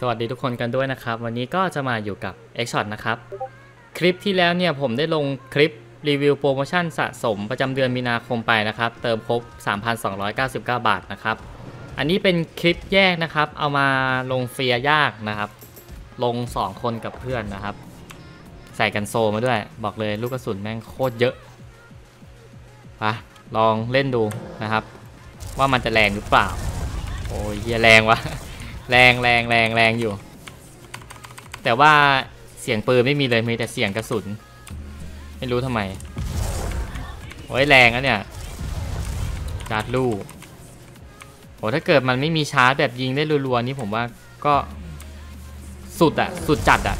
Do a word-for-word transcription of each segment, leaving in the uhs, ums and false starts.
สวัสดีทุกคนกันด้วยนะครับวันนี้ก็จะมาอยู่กับ X-Shot นะครับคลิปที่แล้วเนี่ยผมได้ลงคลิปรีวิวโปรโมชั่นสะสมประจำเดือนมีนาคมไปนะครับเติมครบ สามพันสองร้อยเก้าสิบเก้า บาทนะครับอันนี้เป็นคลิปแยกนะครับเอามาลงเฟียยากนะครับลงสองคนกับเพื่อนนะครับใส่กันโซมาด้วยบอกเลยลูกกระสุนแม่งโคตรเยอะไปลองเล่นดูนะครับว่ามันจะแรงหรือเปล่าโอ้ยเหี้ยแรงวะแรงแรงแรงแรงอยู่แต่ว่าเสียงปืนไม่มีเลยมีแต่เสียงกระสุนไม่รู้ทำไมโอ้ยแรงนะเนี่ยชาร์จลูกโอ้ถ้าเกิดมันไม่มีชาร์จแบบยิงได้รัวๆนี่ผมว่าก็สุดอะสุดจัดอะ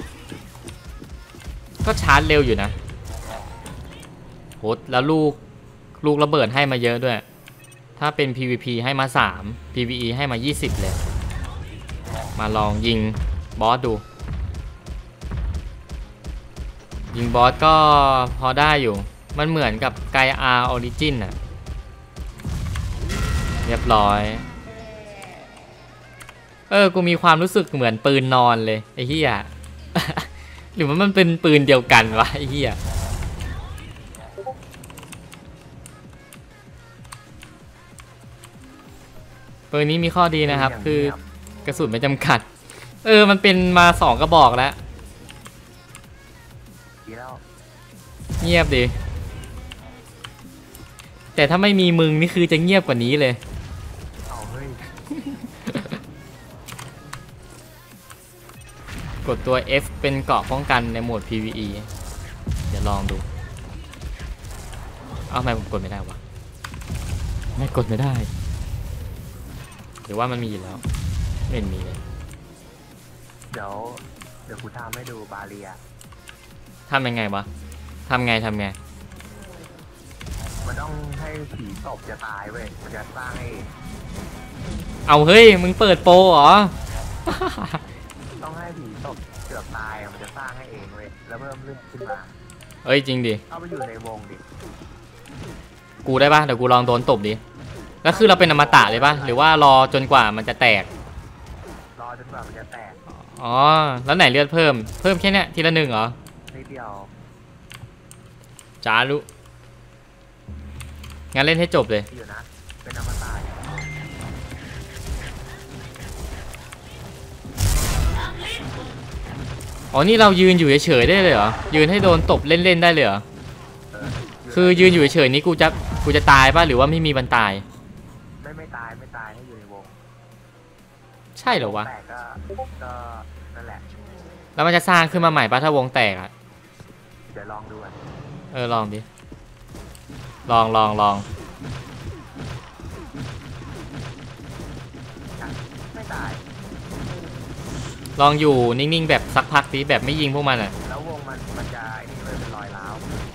ก็ชาร์จเร็วอยู่นะโหแล้วลูกลูกระเบิดให้มาเยอะด้วยถ้าเป็น พี วี พี ให้มาสาม พี วี อี ให้มายี่สิบเลยมาลองยิงบอสดูยิงบอสก็พอได้อยู่มันเหมือนกับไกอาร์ออริจินน่ะเรียบร้อยเออกูมีความรู้สึกเหมือนปืนนอนเลยไอ้เหี้ย หรือว่ามันเป็นปืนเดียวกันวะไอ้เหี้ยปืนนี้มีข้อดีนะครับคือกระสุนไม่จำกัดเออมันเป็นมาสองกระบอกแล้วเงียบดิแต่ถ้าไม่มีมึงนี่คือจะเงียบกว่านี้เลยกดตัว F เป็นเกราะป้องกันในโหมด พี วี อี เดี๋ยวลองดูเอ้าทำไมผมกดไม่ได้วะไม่กดไม่ได้หรือว่ามันมีอยู่แล้วไม่เห็นมีเลยเดี๋ยวเดี๋ยวกูทำให้ดูบาเรียทำยังไงวะทำไงทำไงมันต้องให้ผีตบจะตายเว้ยมันจะสร้างให้เอาเฮ้ยมึงเปิดโปรเหรอต้องให้ผีตบเกือบตายมันจะสร้างให้เองเว้ยแล้วเพิ่มเลือดขึ้นมาเอ้ยจริงดิเข้าไปอยู่ในวงดิกูได้ปะเดี๋ยวกูลองโดนตบดิแล้วคือเราเป็นอมตะเลยปะหรือว่ารอจนกว่ามันจะแตกรอจนกว่ามันจะแตกอ๋อแล้วไหนเลือดเพิ่มเพิ่มแค่เนี้ยทีละหนึ่งเหรอนิดเดียวจ้าลุงั้นเล่นให้จบเลยอยู่นะเป็นอมตะอ๋อนี่เรายืนอยู่เฉยๆได้เลยเหรอยืนให้โดนตบเล่นๆได้เลยเหรอคือยืนอยู่เฉยๆนี้กูจะกูจะตายป่ะหรือว่าไม่มีบันตายไม่ไม่ตายไม่ตายให้อยู่ในวงใช่เหรอวะแตกก็ก็นั่นแหละแล้วมันจะสร้างขึ้นมาใหม่ป่ะถ้าวงแตกอ่ะเดี๋ยวลองดูอ่ะเออลองดิลองลองลองไม่ตายลองอยู่นิ่งๆแบบสักพักดิแบบไม่ยิงพวกมันอ่ะแล้ววงมันมันจะเลยเป็นรอยร้าว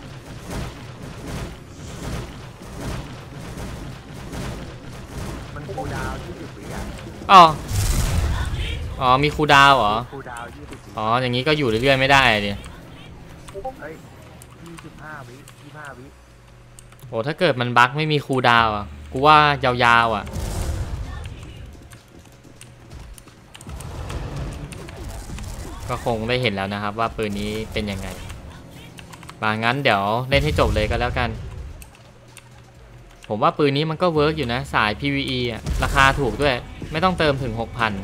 มันคูลดาวน์ยี่สิบวิอ่ะอ๋ออ๋อมีคูลดาวน์เหรอคูลดาวน์ยี่สิบอ๋ออย่างนี้ก็อยู่เรื่อยๆไม่ได้ดิเฮ้ยยี่สิบห้าวิยี่สิบห้าวิโอ้ถ้าเกิดมันบั๊กไม่มีคูลดาวน์อ่ะกูว่ายาวๆอ่ะก็คงได้เห็นแล้วนะครับว่าปืนนี้เป็นยังไงบางงั้นเดี๋ยวเล่นให้จบเลยก็แล้วกันผมว่าปืนนี้มันก็เวิร์กอยู่นะสาย พี วี อี อ่ะราคาถูกด้วยไม่ต้องเติมถึง หกพัน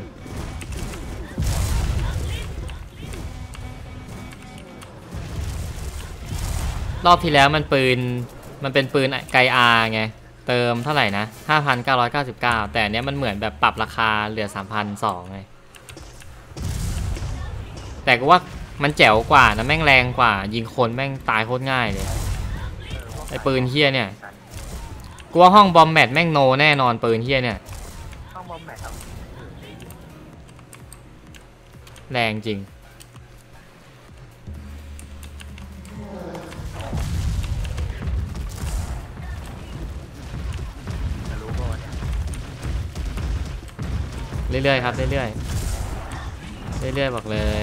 รอบที่แล้วมันปืนมันเป็นปืนไกอาร์ไงเติมเท่าไหร่นะ ห้าพันเก้าร้อยเก้าสิบเก้า แต่เนี้ยมันเหมือนแบบปรับราคาเหลือ สามพันสองร้อย ไงแต่ก็ว่ามันแจ๋วกว่านะแม่งแรงกว่ายิงคนแม่งตายโคตรง่ายเลยไอ้ปืนเฮี้ยเนี่ยกูว่าห้องบอมแมทแม่งโนแน่นอนปืนเฮี้ยเนี่ยห้องบอมแมทแรงจริงเรื่อยๆครับเรื่อยๆเรื่อยๆบอกเลย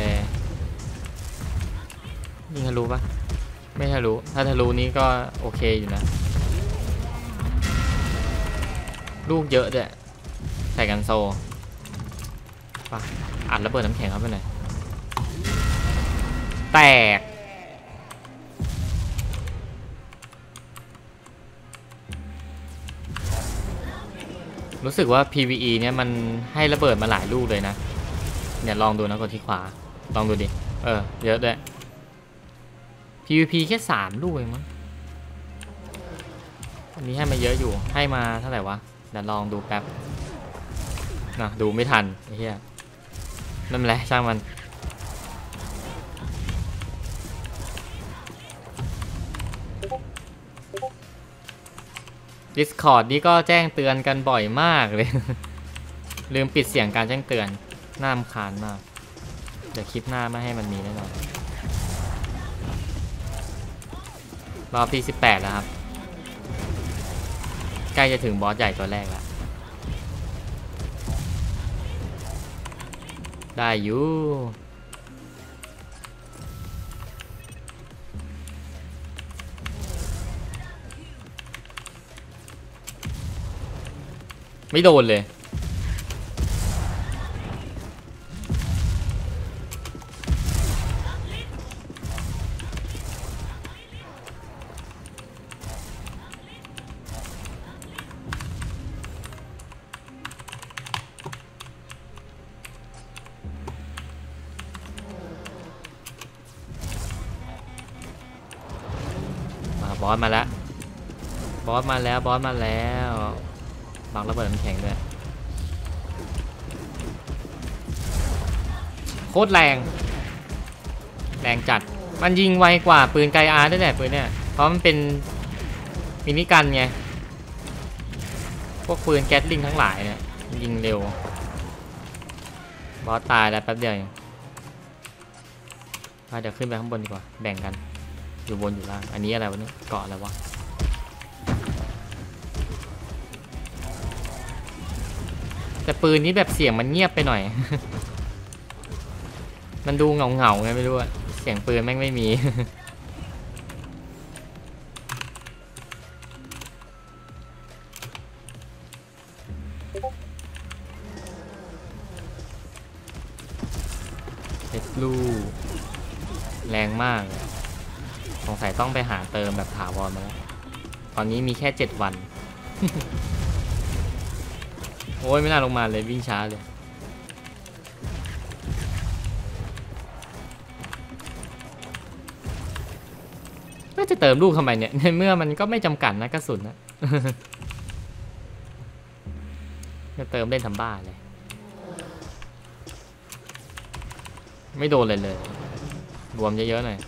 ยิงทะลุปะไม่ทะลุถ้าทะลุนี้ก็โอเคอยู่นะ ลูกเยอะด้วยใส่กันโซปะอัดระเบิดน้ำแข็งเข้าไปหน่อยแตกรู้สึกว่า พี วี อี เนี่ยมันให้ระเบิดมาหลายลูกเลยนะเนี่ยลองดูนะกดที่ขวาลองดูดิเออเยอะด้วย พี วี พี แค่สามลูกเองมั้งอันนี้ให้มาเยอะอยู่ให้มาเท่าไหร่วะเดี๋ยวลองดูแป๊บนะดูไม่ทันไอ้เหี้ยนั่นแหละช่างมัน Discord นี่ก็แจ้งเตือนกันบ่อยมากเลย ลืมปิดเสียงการแจ้งเตือนน่ารำคาญมากเดี๋ยวคลิปหน้าไม่ให้มันมีแน่นอนรอบที่สิบแปดแล้วครับใกล้จะถึงบอสใหญ่ตัวแรกแล้วได้อยู่ไม่โดนเลยมาบอสมาแล้วบอสมาแล้วบอสมาแล้วบังระเบิดน้ำแข็งด้วยโคตรแรงแรงจัดมันยิงไวกว่าปืนไกอาร์ด้วยแหละปืนเนี่ยเพราะมันเป็นมินิกันไงพวกปืนแก๊สลิงทั้งหลายเนี่ยยิงเร็วบอสตายแล้วแป๊บเดียวเองเดี๋ยวขึ้นไปข้างบนดีกว่าแบ่งกันอยู่บนอยู่ล่างอันนี้อะไรวะเนี่ยเกาะอะไรวะแต่ปืนนี้แบบเสียงมันเงียบไปหน่อย มันดูเงาเงาไงไม่รู้อะเสียงปืนแม่งไม่มีเอสลูแรงมากสงสัยต้องไปหาเติมแบบถาวรมาแล้วตอนนี้มีแค่เจ็ดวัน โอ้ยไม่น่าลงมาเลยวิ่งช้าเลยก็จะเติมลูกทำไมเนี่ยในเมื่อมันก็ไม่จำกัดนะกระสุนนะ จะเติมเล่นทำบ้าเลยไม่โดนเลยเลยรวมเยอะๆหน่อย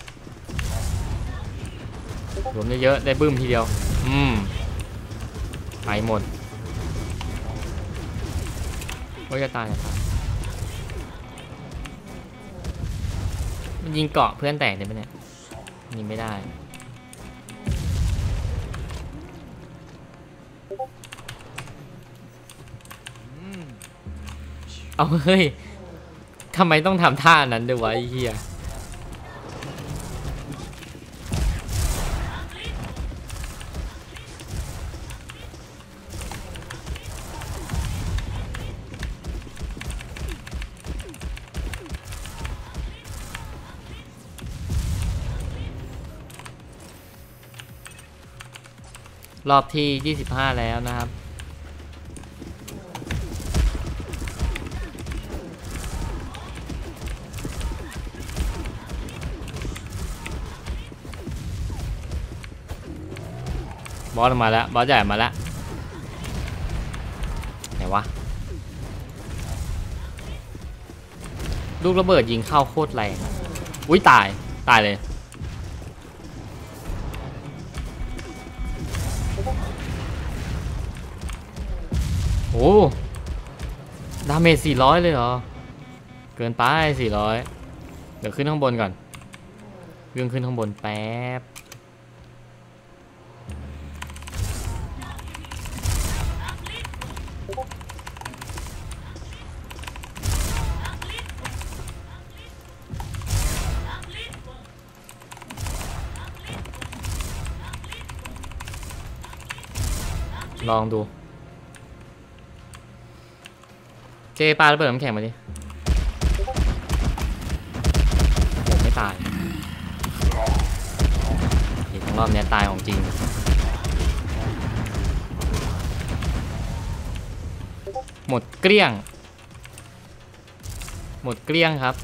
รวมเยอะๆได้บึ้มทีเดียวอืมไปหมดโอ้ยจะตายจะตายมันยิงเกาะเพื่อนแตกได้ไหมเนี่ยยิงไม่ได้เอาเฮ้ยทำไมต้องทำท่านั้นด้วยวะไอ้เหี้ยรอบที่ยี่สิบห้าแล้วนะครับบอสมาแล้วบอสใหญ่มาแล้วไหนวะลูกระเบิดยิงเข้าโคตรแรงอุ้ยตายตายเลยโอ้ดาเมจสี่ร้อยเลยเหรอเกินไปสี่ร้อยเดี๋ยวขึ้นข้างบนก่อนวิ่งขึ้นข้างบนแป๊บลองดูเจปาระเบิดน้ำแข็งมาดิตายอีกรอบนี้ตายของจริงหมดเกลี้ยงหมดเกลี้ยงครับ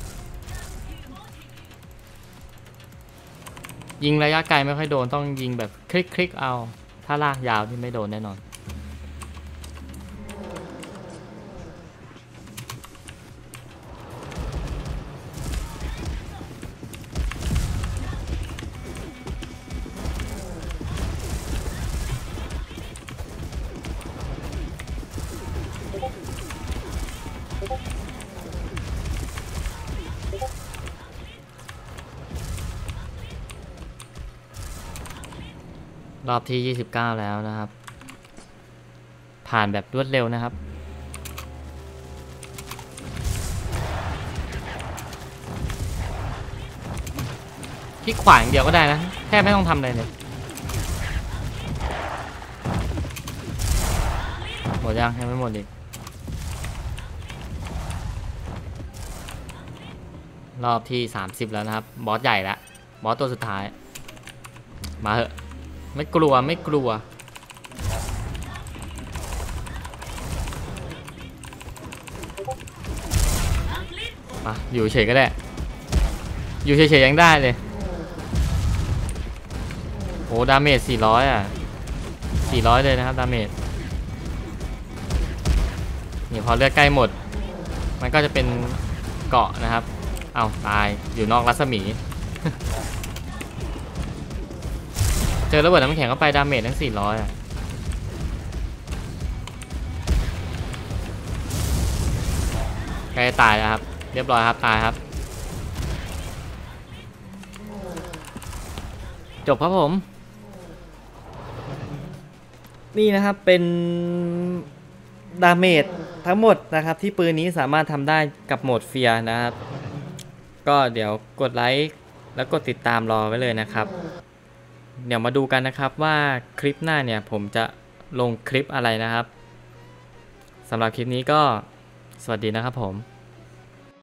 ยิงระยะไกลไม่ค่อยโดนต้องยิงแบบคลิกคลิกเอาถ้าลากยาวที่ไม่โดนแน่นอนรอบที่ยี่สิบเก้าแล้วนะครับผ่านแบบรวดเร็วนะครับคลิกขวาอย่างเดียวก็ได้นะแทบไม่ต้องทำอะไรเลยหมดยังยังไม่หมดอีกรอบที่สามสิบแล้วนะครับบอสใหญ่แล้วบอสตัวสุดท้ายมาเหอะไม่กลัวไม่กลัวมาอยู่เฉยก็ได้อยู่เฉยๆยังได้เลยโอ้ดาเมจสี่ร้อยอ่ะสี่ร้อยเลยนะครับดาเมจนี่พอเลือดใกล้หมดมันก็จะเป็นเกาะนะครับเอาตายอยู่นอกรัศมีเจอระเบิดน้ำแข็งเข้าไปดาเมจทั้งสี่ร้อยอ่ะใกล้ตายแล้วครับเรียบร้อยครับตายครับจบครับผมนี่นะครับเป็นดาเมจทั้งหมดนะครับที่ปืนนี้สามารถทำได้กับโหมดเฟียร์นะครับก็เดี๋ยวกดไลค์แล้วกดติดตามรอไว้เลยนะครับเดี๋ยวมาดูกันนะครับว่าคลิปหน้าเนี่ยผมจะลงคลิปอะไรนะครับสำหรับคลิปนี้ก็สวัสดีนะครับผม